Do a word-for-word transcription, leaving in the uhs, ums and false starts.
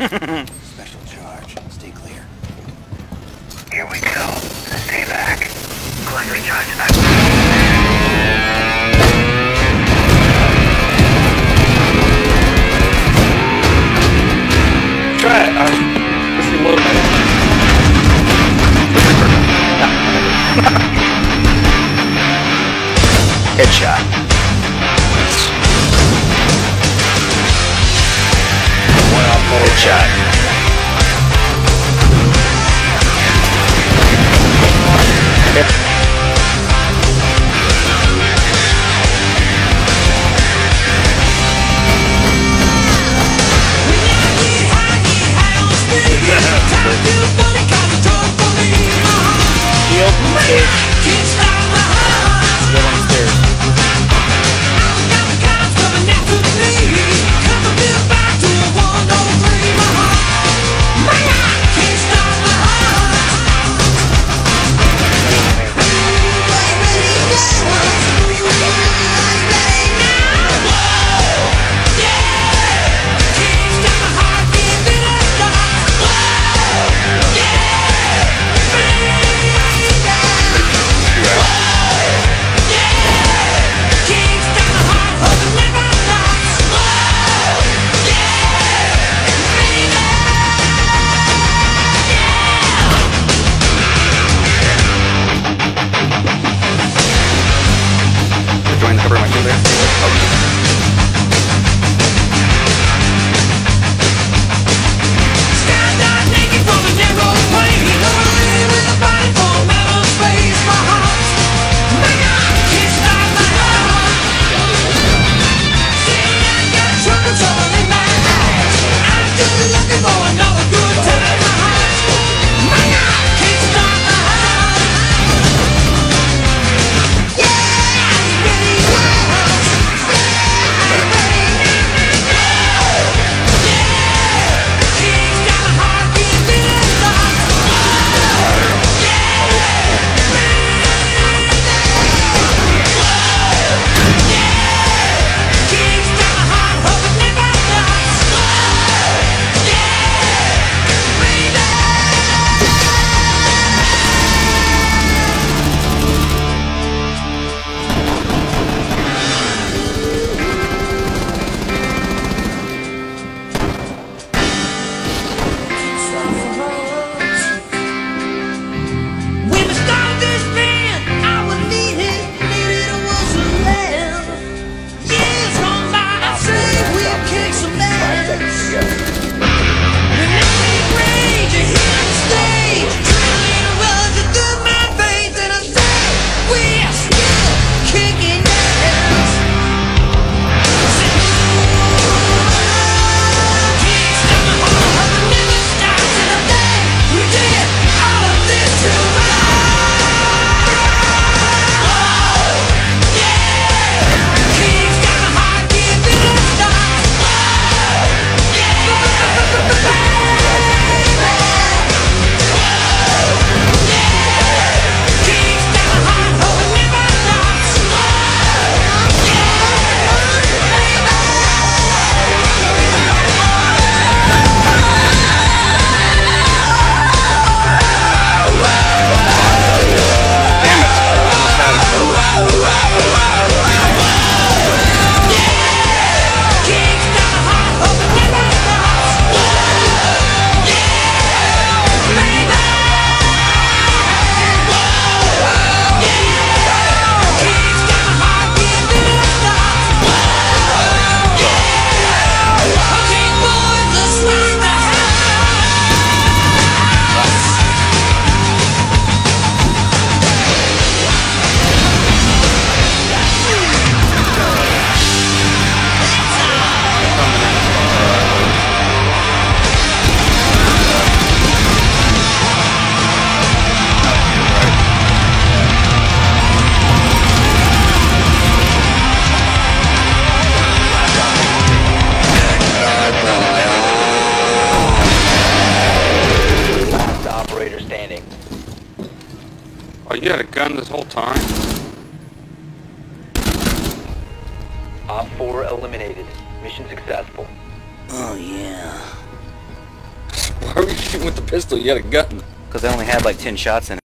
Special charge. Stay clear. Here we go. Stay back. Collector charge back. Try it. Uh, let's reload that. Headshot. One off forward. Headshot. Yep. Shield, cage. Get on the stairs. Join the cover of my shield there. Oh. Oh, you had a gun this whole time? Op four eliminated. Mission successful. Oh, yeah. shooting with the pistol? You had a gun. Because I only had like ten shots in it.